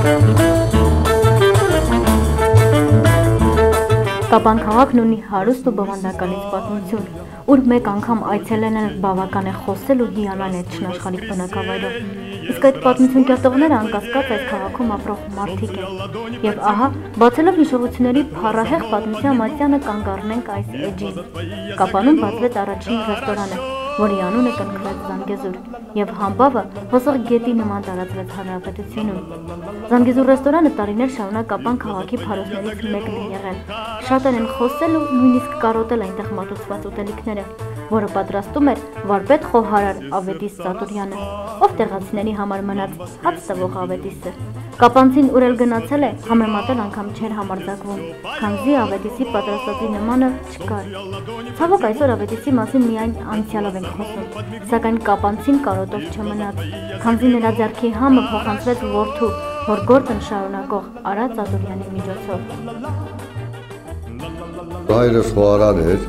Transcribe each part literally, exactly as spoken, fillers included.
Կապան քաղաքն ունի հարուստ ու բովանդակալից պատմություն, ուր մեկ անգամ այցելեն են բավական է խոսել ու հիանալ այդ շնաշխալիկ բնակավայրով։ Իսկ այդ պատմություն կերտողները անկասկած այդ քաղաքում ապրող մարդիկ են։ Եվ ահա, բացելով հիշողությունների փառահեղ պատմության մատյանը կանգ առնենք այս էջին։ Կապանում բացվեց առաջին ռեստորանը, որի անունը կնքվեց Զանգեզուր, եւ համբավը հոսող գետի նման տարածվեց հանրապետությունում։ Զանգեզուր ռեստորանը տարիներ շարունակ Կապան քաղաքի փարոսներից մեկն է եղել։ Շատեր են խոսել ու նույնիսկ կարոտել այնտեղ մատուցված ուտելիքները, որը պատրաստում էր վարպետ խոհարար Ավետիս Ծատուրյանը, ով տեղացիների համար մնաց հաց տվող Ավետիսը։ Կապանցին ուր էլ գնացել է, համեմատել անգամ չէր համարձակվում, քանզի Ավետիսի պատրաստածի նմանը չկար։ Ցավոք այսօր Ավետիսի մասին միայն անցյալով ենք խոսում, սակայն Կապանցին կարոտով չմնաց, քանզի նրա ձեռքի համը փոխանցվեց որդու, որ գործն շարունակող Արա Ծատուրյանի միջոցով։ Հայրս խոհարար էր,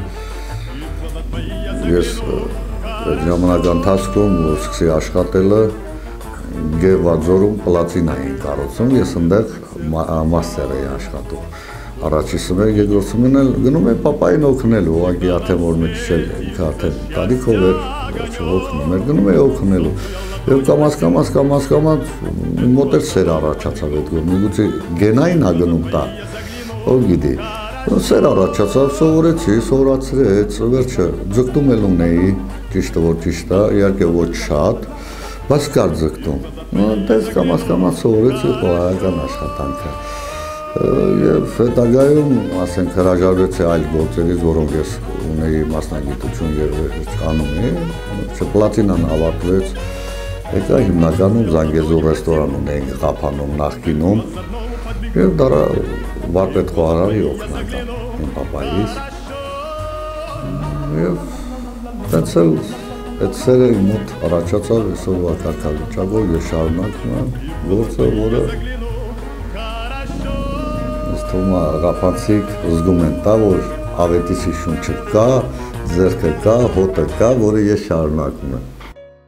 ես այդ ժամանակ ընթացքում որ սկսի աշխատելը Գևաձորում պլատին էին կառուցում, ես ընդեղ մաստեր էի աշխատում։ Առաջի սմեր, երկրորդ սմերն էլ գնում եմ պապային օգնելու, ուղղակի արդեն որ մի քիչ ինքը արդեն տարիքով էր, օգնում էր, գնում էի օգնելու։ Եվ կամաց կամաց կամաց կամաց մոտ էր սեր առաջացավ այդ գոր, միգուցե գենային ա գնում տա, ով գիտի։ Սեր առաջացավ, սովորեցի, սովորացրեց, վերջը ձգտում էլ ունեի, ճիշտը որ ճիշտ է, իհարկե ոչ շատ, բայց կար ձգտում։ Դες կամաց կամաց սովորեցի խոհարարական աշխատանքը։ Եվ հետագայում, ասենք, հրաժարվեցի այլ գործերից, որոնք ես ունեի մասնագիտություն եւ անում էի, պլատինան ավարտվեց, եկա հիմնականում Զանգեզուր ռեստորան ունեինք Կապանում նախկինում, եւ դարա վարպետ խոհարարի օգնական իմ պապայիս։ Եվ դարձել այդ սերը մոտ առաջացավ այսօր վարկարգավիճակով ես շարունակում եմ գործը, որը ես թվում է Կապանցիք զգում են տա, որ Ավետիսի շունչը կա, ձեռքը կա, հոտը կա, որը ես շարունակում եմ։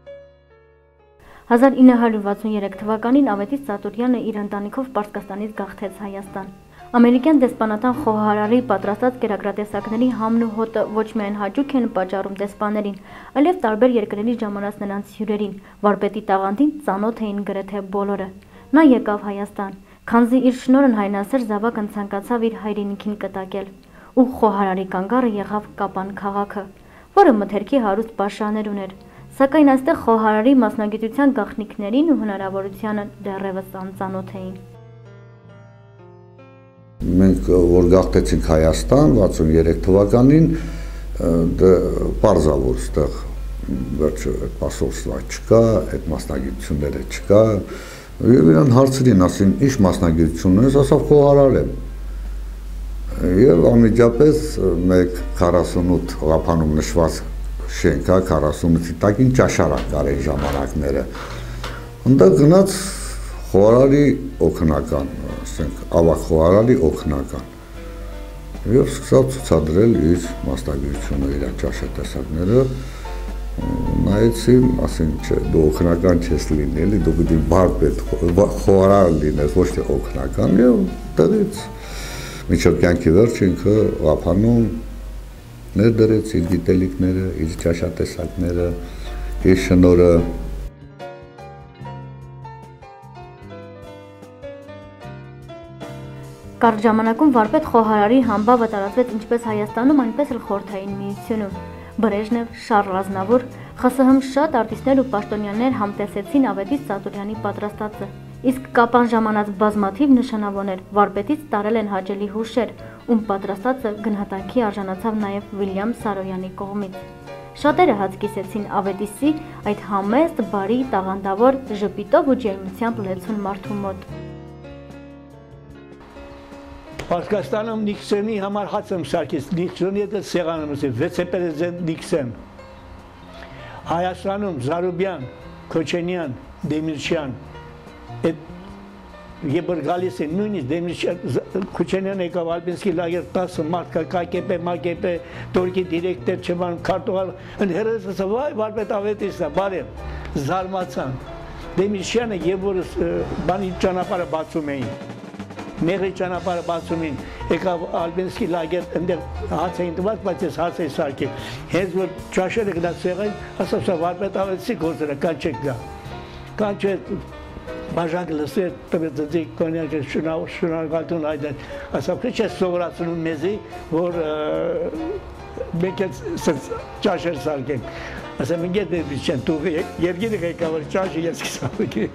հազար ինը հարյուր վաթսուներեք թվականին Ավետիս Ծատուրյանը իր ընտանիքով Պարսկաստանից գաղթեց Հայաստան։ Ամերիկյան դեսպանատան խոհարարի պատրաստած կերակրատեսակների համն ու հոտը ոչ միայն հաճույք են պատճառում դեսպաներին, այլև տարբեր երկրների ժամանած նրանց հյուրերին, վարպետի տաղանդին ծանոթ էին գրեթե բոլորը։ Նա եկավ Հայաստան, քանզի իր շնորհն հայնասեր զավակն ցանկացավ իր հայրենիքին կտակել, ու խոհարարի կանգառը եղավ Կապան քաղաքը, որը մթերքի հարուստ պաշարներ ուներ, սակայն այստեղ խոհարարի մասնագիտության գաղտնիքներին ու հնարավորությանը դեռևս անծանոթ էին։ Մենք որ գաղթեցինք Հայաստան վաթսուներեք թվականին, պարզ է որ ստեղ վերջը այդ պասորստվա չկա, այդ մասնագիտությունները չկա, եւ իրան հարցրին, ասին, ինչ մասնագիտություն ես, ասավ խոհարար եմ։ Եվ անմիջապես մեկ քառասունութ Ղափանում նշված շենքա քառասունութի տակին ճաշարան կար այն ժամանակները։ Ընդեղ գնաց խոհարարի օգնական, ասենք, ավագ խոհարարի օգնական։ Եվ սկսավ ցուցադրել իր մասնագիտությունը, իր ճաշատեսակները, նայեցի, ասենք, չէ, դու օգնական չես լինելի, դու պիտի վարպետ խոհարար լինես, ոչ թե օգնական, եւ դրից միջով կյանքի վերջ ինքը Ղափանում ներդրեց իր գիտելիքները, իր ճաշատեսակները, իր շնորհը։ Կարճ ժամանակում վարպետ խոհարարի համբավը տարածվեց ինչպես Հայաստանում, այնպես էլ Խորհրդային Միությունում։ Բրեժնև, Շառլ Ազնավուր, ԽՍՀՄ շատ արտիստներ ու պաշտոնյաներ համտեսեցին Ավետիս Ծատուրյանի պատրաստածը։ Իսկ Կապան ժամանած բազմաթիվ նշանավորներ վարպետից տարել են հաճելի հուշեր, ում պատրաստածը գնահատանքի արժանացավ նաև Վիլյամ Սարոյանի կողմից։ Շատերը հացկիսեցին Ավետիսի այդ համեստ, բարի, տաղանդավոր, ժպիտով ու ջերմությամբ լեցուն մարդու մոտ։ Պարսկաստանում Նիքսոնի համար հաց եմ սարքեց, Նիքսոնի հետ սեղանում եմ, վեցեպերեզենտ Նիքսեն։ Հայաստանում Զարուբյան, Քոչենյան, Դեմիրճյան, երբ որ գալիս են նույնիսկ Դեմիրճյան, Քոչենյան եկավ Ալպինսկի լագեր տասը մարդ կա, կակեպե, մակեպե, տորկի դիրեկտեր չվան, քարտուղար, հերս ասա, վայ, վարպետ Ավետիսն է, բարև, զարմացան։ Դեմիրճյանը եւ որ բանի ճանապարհը բացում էին։ Մեղրի ճանապարհը բացում էին, եկավ Ալբենսկի լագեր, այնտեղ հաց էին տված, բայց ես հաց էի սարքել։ Հենց որ ճաշերը գնաց սեղան, ասա սա վարպետ ավեցի գործերը, կանչեք գա։ Կանչե բաժակը լսել, տվեց դի կոնյակը շնորհակալություն այդեն։ Ասա քիչ է սովորացնում մեզի, որ մենք էլ ճաշեր սարքենք։ Ասա մենք էլ դեպի դու երկիրը եկավ որ ճաշը ես կսարքի։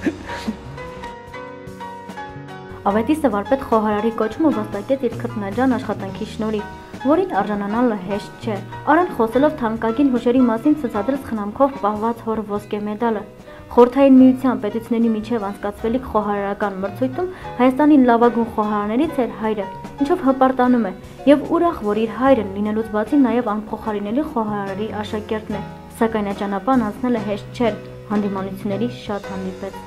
Ավետիսը վարպետ խոհարարի կոչումը վաստակեց իր քրտնաջան աշխատանքի շնորհիվ, որին արժանանալը հեշտ չէ։ Արան խոսելով թանկագին հուշերի մասին ցուցադրեց խնամքով պահված հոր ոսկե մեդալը։ Խորհրդային միության պետությունների միջև անցկացվելիք խոհարարական մրցույթում Հայաստանի լավագույն խոհարարներից էր հայրը, ինչով հպարտանում է, եւ ուրախ, որ իր հայրը լինելուց բացի նաեւ անփոխարինելի խոհարարի աշակերտն է, սակայն այդ ճանապարհն անցնելը հեշտ չէր, հանդիմանությունների շատ հանդիպեց։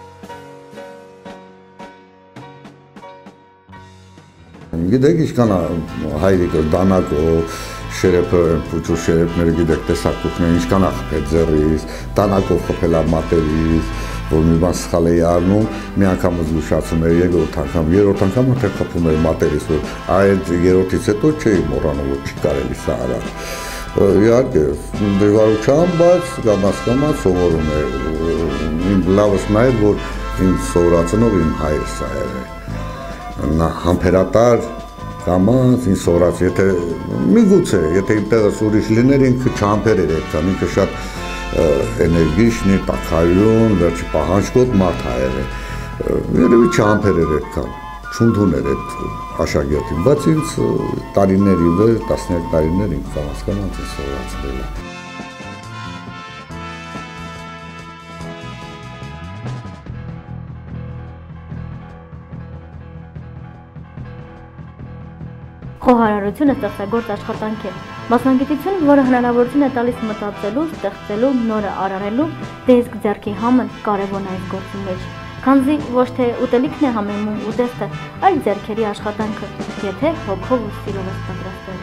Գիտեք, ինչքան հայրիկը դանակով, շերեփը, փուչու շերեփները գիտեք, տեսակուքները, ինչքան ախպետ ձեռից, դանակով խփել ամատերից, որ մի բան սխալ էի առնում, մի անգամ զգուշացում էր, երկրորդ անգամ, երրորդ անգամ թե խփում էր մատերից, որ այդ երրորդից հետո չէի մոռանում, որ չի կարելի սա արա։ Իհարկե, դժվարությամբ, բայց կամաց-կամաց սովորում էր, իմ լավս նա էր, որ ինձ սովորացնող իմ հայրս սա էր։ Նա համբերատար կամաց ինձ սովորած, եթե միգուցե, եթե իմ տեղս ուրիշ լիներ, ինքը չհամբերեր այդքան, ինքը շատ էներգիշն է, տաքայուն, վերջի պահանջկոտ մարդ հայեր է, երևի չհամբերեր այդքան, չունդուներ այդ աշակերտին, բայց ինձ տարիների վեր, տասնյակ տարիներ ինքը կամաց-կամաց ինձ սովորացրել է։ Խոհարարությունը ստեղծագործ աշխատանք է, մասնագիտություն, որը հնարավորություն է տալիս մտածելու, ստեղծելու, նորը արարելու, դե իսկ ձեռքի համն կարևորն է այս գործի մեջ, քանզի ոչ թե ուտելիքն է համեմում ուտեստը, այլ ձեռքերի աշխատանքը, եթե հոգով ու սիրով ես պատրաստել։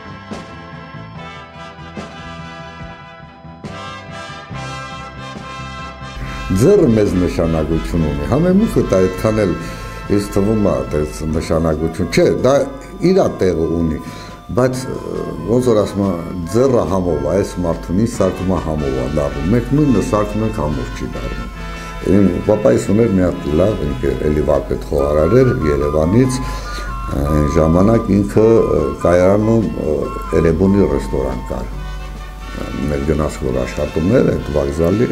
Ձեռը մեծ նշանակություն ունի, համեմուխը դա այդքան էլ ինձ թվում է այդպես նշանակություն, չէ, դա իր տեղը ունի, բայց ոնց որ ասում եմ, ձեռը համով է, այս մարդունի սարքումը համով է դառնում, մենք նույնը սարքում ենք համով չի դառնում։ Իմ պապայիս ուներ մի հատ լավ, ինքը էլի վարպետ խոհարար էր Երևանից, այն ժամանակ ինքը Կայարանում Էրեբունի ռեստորան կար, մեր գնաց որ աշխատումներ, այդ վաղզալի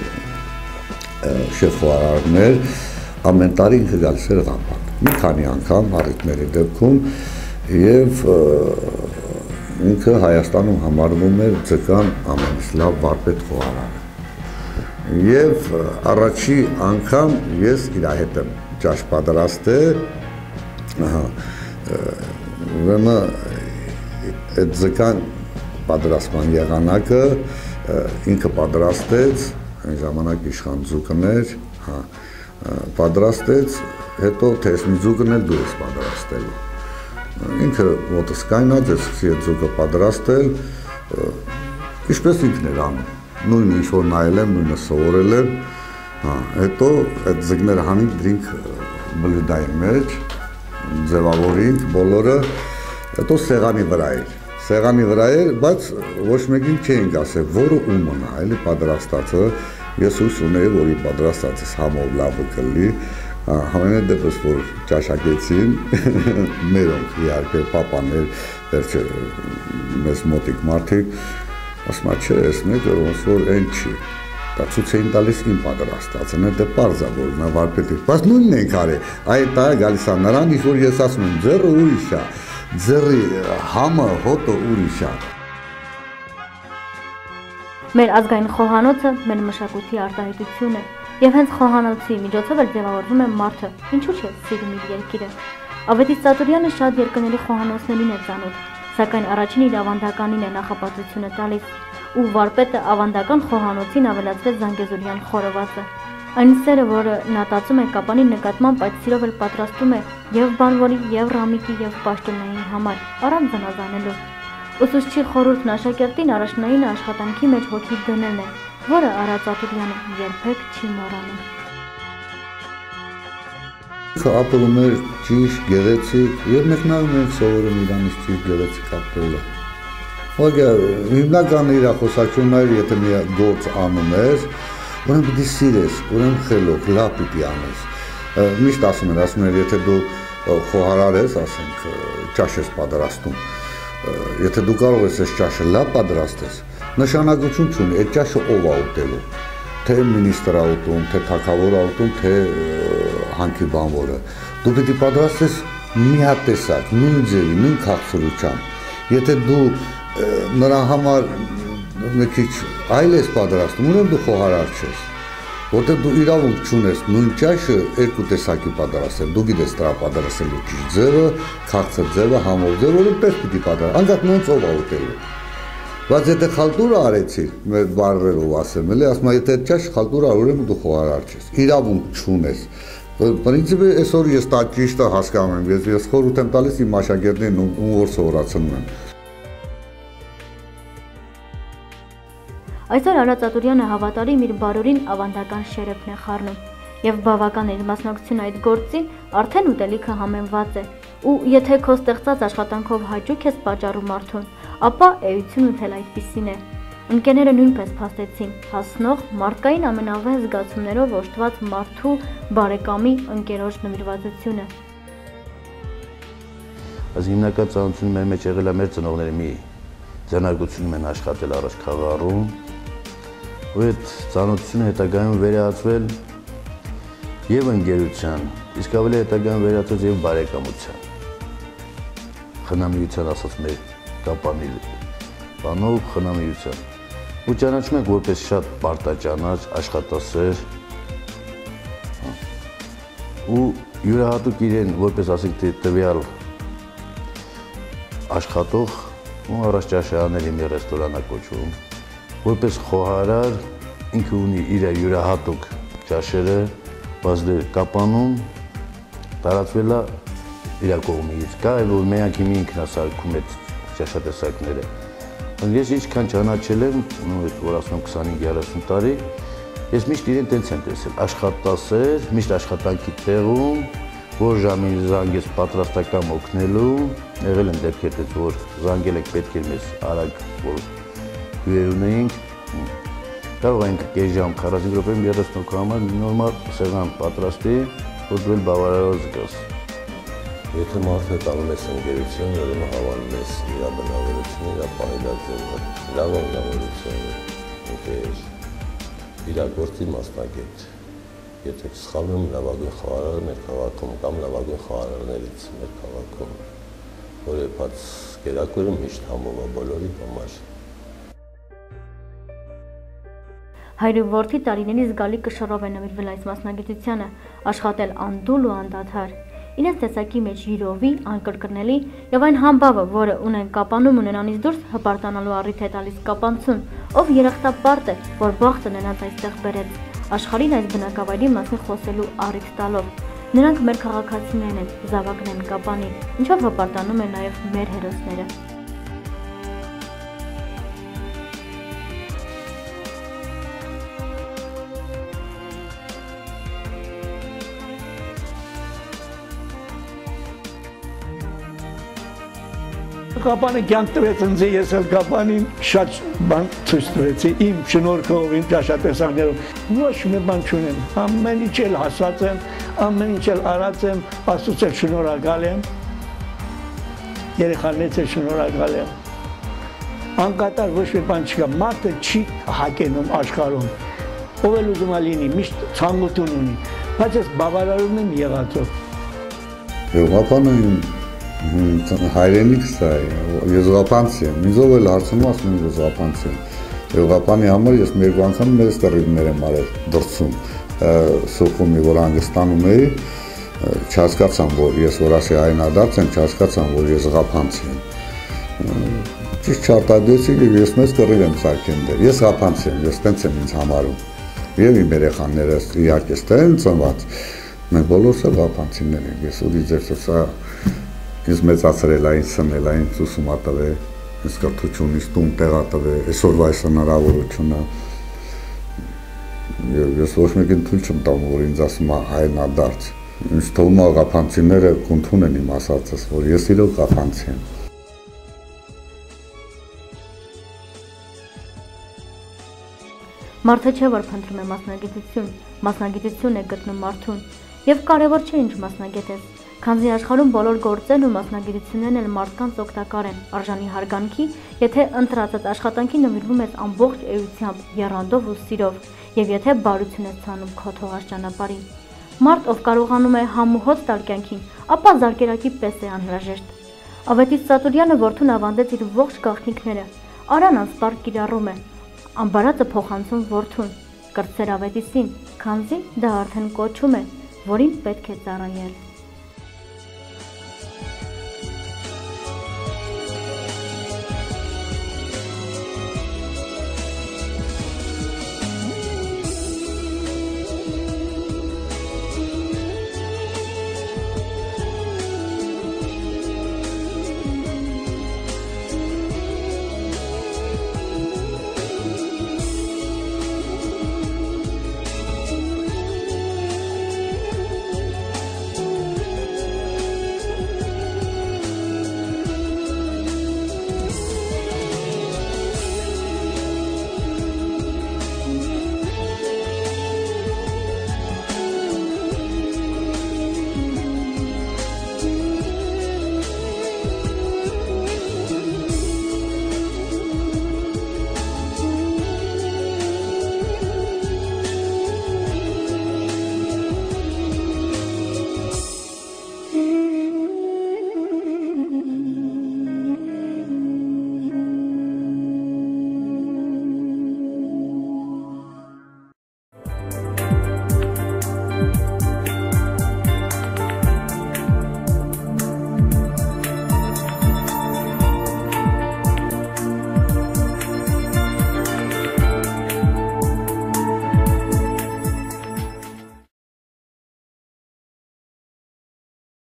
շեֆ խոհարարներ, ամեն տարի ինքը գալիս էր Ղամբակ, մի քանի անգամ առիթների դեպքում եւ ինքը Հայաստանում համարվում էր ձգան ամենից լավ վարպետ խոհարարը։ Եվ առաջի անգամ ես իր հետ եմ ճաշ պատրաստել, ահա, ուրեմն այդ ձգան պատրաստման եղանակը ինքը պատրաստեց, այն ժամանակ իշխան ձուկն էր, հա, պատրաստեց, հետո թե ես մի ձուկն էլ դու ես պատրաստելու։ Ինքը ոտս կայնած ես սկսի այդ ձուկը պատրաստել, ինչպես ինքն էր անում, նույնը ինչ-որ նայել եմ, նույնը սովորել եմ, հետո այդ ձգները հանինք դրինք բլյուդայի մեջ, ձևավորինք բոլորը, հետո սեղանի վրա էր, սեղանի վրա էր, բայց ոչ մեկին չէինք ասել, որը ումն է, էլի պատրաստածը, ես հույս ունեի, որ իր պատրաստածս համով լավը կլի, համենայն դեպս, որ ճաշակեցին, մերոնք իհարկե պապաներ, վերջը մեզ մոտիկ մարդիկ, ասում է, չէ, ես մեկը ոնց որ այն չի, դա ցույց էին տալիս իմ պատրաստածը, դա պարզ է, որ նա վարպետ է, բայց նույնն ենք արել, այդ դա գալիս է նրան, ինչ որ ես ասում եմ, ձեռը ուրիշ է, ձեռի համը, հոտը ուրիշ է։ Մեր ազգային խոհանոցը մեր մշակույթի արտահայտություն է, եւ հենց խոհանոցի միջոցով էլ ձևավորվում է մարդը, ինչու՞ չէ սիրում իր երկիրը։ Ավետիս Ծատուրյանը շատ երկրների խոհանոցներին է ծանոթ, սակայն առաջին իր ավանդականին է նախապատվությունը տալիս, ու վարպետը ավանդական խոհանոցին ավելացրեց Զանգեզուրյան խորովածը։ Այն սերը, որը նա տածում է կապանի նկատմամբ, այդ սիրով էլ պատրաստում է եւ բանվորի, եւ ռամիկի, եւ պաշտոնային համար, առանց զանազանելու։ Ուսուցչի խորհուրդն աշակերտին առաջնային աշխատանքի մեջ հոգի դնելն է, որը Արա Ծատուրյանը երբեք չի մոռանում։ Ապրում էր ճիշտ, գեղեցիկ, եւ մենք նայում ենք սովորում իրանից ճիշտ գեղեցիկ ապրելը։ Ուղղակի հիմնական իր խոսակցությունն էր, եթե մի գործ անում ես, ուրեմն պիտի սիրես, ուրեմն խելոք, լավ պիտի անես։ Միշտ ասում են, ասում են, եթե դու խոհարար ես, ասենք, ճաշ ես պատրաստում, եթե դու կարող ես այս ճաշը լավ պատրաստես, նշանակություն չունի, այդ ճաշը ով է ուտելու, թե մինիստրը ուտում, թե թագավորը ուտում, թե հանքի բանվորը։ Դու պիտի պատրաստես միատեսակ, նույն ձևի, նույն քաղցրությամբ։ Եթե դու նրա համար մի քիչ այլ ես պատրաստում, ուրեմն դու խոհարար չես։ Որտեղ դու իրավունք չունես նույն ճաշը երկու տեսակի պատրաստել։ Դու գիտես դրա պատրաստելու ճիշտ ձևը, քաղցր ձևը, համով ձևը, որը պես պիտի պատրաստես։ Անկախ նույնց ով է ուտելու։ Բայց եթե խալտուրա արեցիր, մեր բարերով ասեմ, էլի, ասում եմ, եթե ճաշ խալտուրա ուրեմն դու խոհարար չես։ Իրավունք չունես։ Պրինցիպը այսօր ես դա ճիշտը հասկանում եմ, ես ես խորհուրդ եմ տալիս իմ աշակերտներին ում որ սովորացնում եմ։ Այսօր Արա Ծատուրյանը հավատարիմ իր բարորին ավանդական շերեփն է խառնում, եւ բավական իր մասնակցությունը այդ գործին արդեն ուտելիքը համեմված է, ու եթե քո ստեղծած աշխատանքով հաճույք ես պատճառում մարդուն, ապա էությունը թել այդպիսին է։ Ընկերները նույնպես փաստեցին հասնող մարդկային ամենավեհ զգացումներով օժտված մարդու բարեկամի ընկերոջ նվիրվածությունը։ Այս հիմնական ծանոթությունը մեր մեջ եղել է մեր ծնողների մի ձեռնարկությունում են աշխատել առաջ Խաղաղում, ու այդ ծանոթությունը հետագայում վերածվել եւ ընկերության, իսկ ավելի հետագայում վերածվել եւ բարեկամության։ Խնամիության ասած մեր կապանի բանով խնամիության։ Ու ճանաչում ենք որպես շատ պարտաճանաչ, աշխատասեր ու յուրահատուկ իրեն որպես ասենք տվյալ աշխատող ու առաջ ճաշարանների մի ռեստորան է կոչվում, որպես խոհարար ինքը ունի իր յուրահատուկ ճաշերը, բայց դե կապանում տարածվել է իր կողմից, կա որ միակ հիմի ինքն է սարքում այդ ճաշատեսակները։ Ես ինչքան ճանաչել եմ, որ ասում եմ քսանհինգ երեսուն տարի, ես միշտ իրեն տենց եմ տեսել, աշխատասեր, միշտ աշխատանքի տեղում, որ ժամին զանգես պատրաստական օգնելու, եղել են դեպքեր դες, որ զանգել եք պետք էր մեզ արագ, որ հյուրեր ունեինք, կարող ենք կես ժամ, քառասուն րոպե երեսուն հոգու համար նորմալ սեղան պատրաստի, որ դու էլ բավարարված զգաս։ Եթե մարդը տանում ես ընկերություն, ուրեմն հավանում ես իր բնավորությունը, իր պահելաձևը, իր բնավորությունը, ընկեր, իր գործի մասնագետ։ Եթե սխալվում եմ լավագույն խոհարարը մեր քաղաքում կամ լավագույն խոհարարներից մեր քաղաքում, որ եփած կերակուրը միշտ համով է բոլորի համար։ Հայրի որդի տարիների զգալի կշռով է նվիրվել այս մասնագիտությանը, աշխատել անդուլ ու անդադար։ Իրենց տեսակի մեջ յուրովի, անկրկնելի եւ այն համբավը, որը ունեն կապանում ունենանից դուրս հպարտանալու առիթ է տալիս կապանցուն, ով երախտապարտ է, որ բախտը նրանց այստեղ բերեց, աշխարհին այս բնակավայրի մասին խոսելու առիթ տալով։ Նրանք մեր քաղաքացիներն են, զավակն են կապանի, ինչով հպարտանում են նաեւ մեր հերոսները։ Կապանը կյանք տվեց ինձ, ես էլ կապանին շատ բան ցույց տվեցի, իմ շնորհքով, իմ ճաշատեսակներով, ոչ մի բան չունեմ, ամեն ինչ էլ հասած եմ, ամեն ինչ էլ արած եմ, Աստծուց էլ շնորհակալ եմ, երեխաներից էլ շնորհակալ եմ, անկատար ոչ մի բան չկա, մարդը չի հակենում աշխարհում, ով էլ ուզում է լինի, միշտ ցանկություն ունի, բայց ես բավարարում եմ եղածով։ Կապանը հայրենիքս է, եզղապանցի եմ, ինձով էլ հարցնում ասում եմ եզղապանցի եմ, եզղապանի համար ես մի երկու անգամ մեզ տռիվներ եմ արել դրսում, Սոխումի, որ Հանգստանում էի, չհասկացամ, որ ես որ ասի հայնադարձ եմ, չհասկացամ, որ եզղապանցի եմ, ճիշտ չարտադրեցի և ես մեզ տռիվ եմ սարքեն դեր, ես ղապանցի եմ, ես տենց եմ ինձ համարում, և իմ երեխաները իհարկե ստեղ են ծնված, մենք բոլորս էլ ղապանցիներ ենք, ես ուրի ձեր սա ինձ մեծացրել է, ինձ սնել է, ինձ ուսում ատվել, ինձ կրթություն, ինձ տուն տեղ ատվել, այսօրվա այս հնարավորությունը, Եվ ես ոչ մեկին թույլ չեմ տամ, որ ինձ ասում է հայնադարձ։ Ինձ թվում է ղափանցիները կընդունեն են իմ ասածս, որ ես իրոք ղափանցի եմ։ Մարդը չէ, որ փնտրում է մասնագիտություն, մասնագիտություն է գտնում մարդուն, եւ կարեւոր չէ ինչ մասնագետ ես, քանզի աշխարհում բոլոր գործերն ու մասնագիտություններն էլ մարդկանց օգտակար են, արժանի հարգանքի, եթե ընտրածած աշխատանքի նվիրվում ես ամբողջ էությամբ, եռանդով ու սիրով, եւ եթե բարություն ես ցանում քո թողած ճանապարհին։ Մարդ, ով կարողանում է համոհոց տալ կյանքին, ապա զարկերակի պես է անհրաժեշտ։ Ավետիս Ծատուրյանը որդուն ավանդեց իր ողջ գաղտնիքները, Արան անսպառ կիրառում է, ամբարածը փոխանցում որդուն, կրտսեր ավետիսին, քանզի դա արդեն կոչում է, որին պետք է ծառայել։